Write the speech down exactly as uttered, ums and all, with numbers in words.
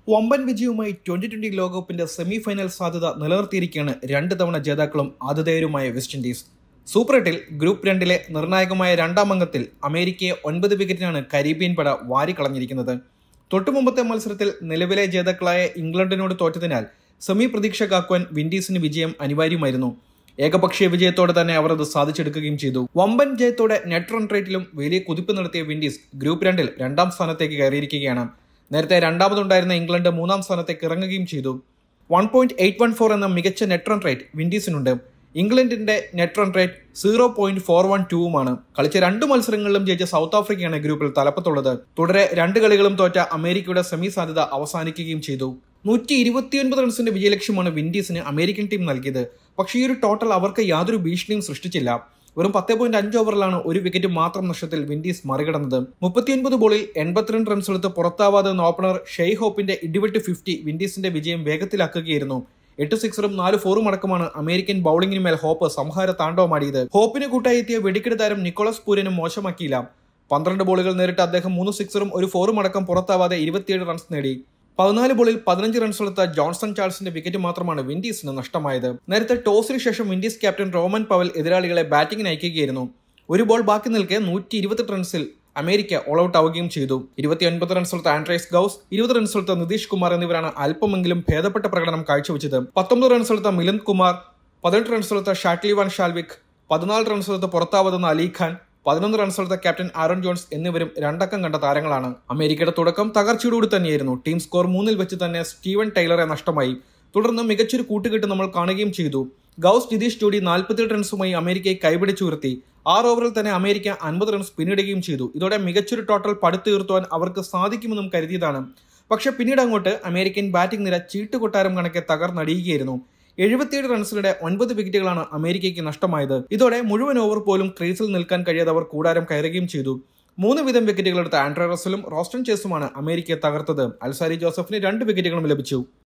വമ്പൻ വിജയവുമായി twenty twenty ലോകകപ്പിന്റെ സെമി ഫൈനൽ സാധ്യത നിലനിർത്തിയിരിക്കുകയാണ് രണ്ട് തവണ ജേതാക്കളും ആതിഥേയരുമായ വെസ്റ്റ് ഇൻഡീസ്. സൂപ്പർ എട്ടിൽ ഗ്രൂപ്പ് രണ്ടിലെ നിർണായകമായ രണ്ടാം അംഗത്തിൽ അമേരിക്കയെ ഒൻപത് വിക്കറ്റിനാണ് കരീബിയൻ പട വാരിക്കളഞ്ഞിരിക്കുന്നത്. തൊട്ടുമുമ്പത്തെ മത്സരത്തിൽ നിലവിലെ ജേതാക്കളായ ഇംഗ്ലണ്ടിനോട് തോറ്റതിനാൽ സെമി പ്രതീക്ഷ കാക്കുവാൻ വിൻഡീസിന് വിജയം അനിവാര്യമായിരുന്നു. ഏകപക്ഷീയ വിജയത്തോടെ തന്നെ അവർ അത് സാധിച്ചെടുക്കുകയും ചെയ്തു. വമ്പൻ ജയത്തോടെ നെറ്റ് റൺ റേറ്റിലും വലിയ കുതിപ്പ് നടത്തിയ വിൻഡീസ് ഗ്രൂപ്പ് രണ്ടിൽ രണ്ടാം സ്ഥാനത്തേക്ക് കയറിയിരിക്കുകയാണ്. നേരത്തെ രണ്ടാമതുണ്ടായിരുന്ന ഇംഗ്ലണ്ട് മൂന്നാം സ്ഥാനത്തേക്ക് ഇറങ്ങുകയും ചെയ്തു. One point eight one four എന്ന മികച്ച നെറ്റ് റൺ റേറ്റ് വിൻഡീസിനുണ്ട്. ഇംഗ്ലണ്ടിന്റെ net run rate zero point four one ടൂവുമാണ്. കളിച്ച രണ്ട് മത്സരങ്ങളിലും ജയിച്ച സൗത്ത് ആഫ്രിക്കയാണ് ഗ്രൂപ്പിൽ തലപ്പത്തുള്ളത്. തുടരെ രണ്ട് കളികളും തോറ്റ അമേരിക്കയുടെ സെമി സാധ്യത അവസാനിക്കുകയും ചെയ്തു. നൂറ്റി ഇരുപത്തിയൊൻപത് റൺസിന്റെ വിജയലക്ഷ്യമാണ് വിൻഡീസിന് അമേരിക്കൻ ടീം നൽകിയത്. പക്ഷേ ഈ ഒരു ടോട്ടൽ അവർക്ക് യാതൊരു ഭീഷണിയും സൃഷ്ടിച്ചില്ല. വെറും പത്ത് പോയിന്റ് അഞ്ച് ഓവറിലാണ് ഒരു വിക്കറ്റ് മാത്രം നഷ്ടത്തിൽ വിൻഡീസ് മറികടന്നത്. മുപ്പത്തിയൊൻപത് ബോളിൽ എൺപത്തിരണ്ട് റൺസ് എടുത്ത് പുറത്താവാതെ ഓപ്പണർ ഷെയ് ഹോപ്പിന്റെ ഇടിവെട്ട് ഫിഫ്റ്റി വിൻഡീസിന്റെ വിജയം വേഗത്തിലാക്കുകയായിരുന്നു. എട്ട് സിക്സറും നാല് ഫോറും അടക്കമാണ് അമേരിക്കൻ ബൌളിംഗിന് മേൽ ഹോപ്പ് സംഹാര താണ്ഡവമാടിയത്. ഹോപ്പിന് കൂട്ടായി എത്തിയ വെടിക്കെട്ട് താരം നിക്കോളസ് പൂരനും മോശമാക്കിയില്ല. പന്ത്രണ്ട് ബോളുകൾ നേരിട്ട് അദ്ദേഹം മൂന്ന് സിക്സറും ഒരു ഫോറും അടക്കം പുറത്താവാതെ ഇരുപത്തിയേഴ് റൺസ് നേടി. പതിനാല് ബോളിൽ പതിനഞ്ച് റൺസ് എടുത്ത ജോൺസൺ ചാൾസിന്റെ വിക്കറ്റ് മാത്രമാണ് വിൻഡീസിന് നഷ്ടമായത്. നേരത്തെ ടോസിന് ശേഷം വിൻഡീസ് ക്യാപ്റ്റൻ റോമൻ പവൽ എതിരാളികളെ ബാറ്റിംഗിന് അയക്കുകയായിരുന്നു. ഒരു ബോൾ ബാക്കി നിൽക്കെ നൂറ്റി ഇരുപത്തെട്ട് റൺസിൽ അമേരിക്ക ഓൾ ഔട്ട് ആവുകയും ചെയ്തു. ഇരുപത്തിയൊൻപത് റൺസ് എടുത്ത ആൻഡ്രേസ് ഗൌസ്, ഇരുപത് റൺസ് എടുത്ത നിതീഷ് കുമാർ എന്നിവരാണ് അല്പമെങ്കിലും ഭേദപ്പെട്ട പ്രകടനം കാഴ്ചവെച്ചത്. പത്തൊമ്പത് റൺസ് എടുത്ത മിലിന്ദ് കുമാർ, പതിനെട്ട് റൺസ് എടുത്ത ഷാട്ലി വാൻ ഷാൽവിക്, പതിനാല് റൺസ് എടുത്ത് പുറത്താവുന്ന അലി ഖാൻ, പതിനൊന്ന് റൺസ് എടുത്ത ക്യാപ്റ്റൻ ആരോൺ ജോൺസ് എന്നിവരും രണ്ടക്കം കണ്ട താരങ്ങളാണ്. അമേരിക്കയുടെ തുടക്കം തകർച്ചയോടുകൂടി തന്നെയായിരുന്നു. ടീം സ്കോർ മൂന്നിൽ വെച്ച് തന്നെ സ്റ്റീവൻ ടൈലറെ നഷ്ടമായി. തുടർന്ന് മികച്ചൊരു കൂട്ടുകെട്ട് നമ്മൾ കാണുകയും ചെയ്തു. ഗൌസ് നിതീഷ് ജോഡി നാൽപ്പത്തിയെട്ട് റൺസുമായി അമേരിക്കയെ കൈപിടിച്ചുയർത്തി. ആറ് ഓവറിൽ തന്നെ അമേരിക്ക അൻപത് റൺസ് പിന്നിടുകയും ചെയ്തു. ഇതോടെ മികച്ചൊരു ടോട്ടൽ പടുത്തുയർത്തുവാൻ അവർക്ക് സാധിക്കുമെന്നും കരുതിയതാണ്. പക്ഷെ പിന്നീട് അങ്ങോട്ട് അമേരിക്കൻ ബാറ്റിംഗ് നിര ചീട്ടുകൊട്ടാരം കണക്കെ തകർന്നടിയുകയായിരുന്നു. എഴുപത്തിയേഴ് റൺസിനിടെ ഒൻപത് വിക്കറ്റുകളാണ് അമേരിക്കയ്ക്ക് നഷ്ടമായത്. ഇതോടെ മുഴുവൻ ഓവർ പോലും ക്രീസിൽ നിൽക്കാൻ കഴിയാതെ അവർ കൂടാരം കയറുകയും ചെയ്തു. മൂന്ന് വീതം വിക്കറ്റുകൾ എടുത്ത ആൻഡ്രെ റസലും റോസ്റ്റൺ ചേസുമാണ് അമേരിക്കയെ തകർത്തത്. അൽസാരി ജോസഫിന് രണ്ട് വിക്കറ്റുകളും ലഭിച്ചു.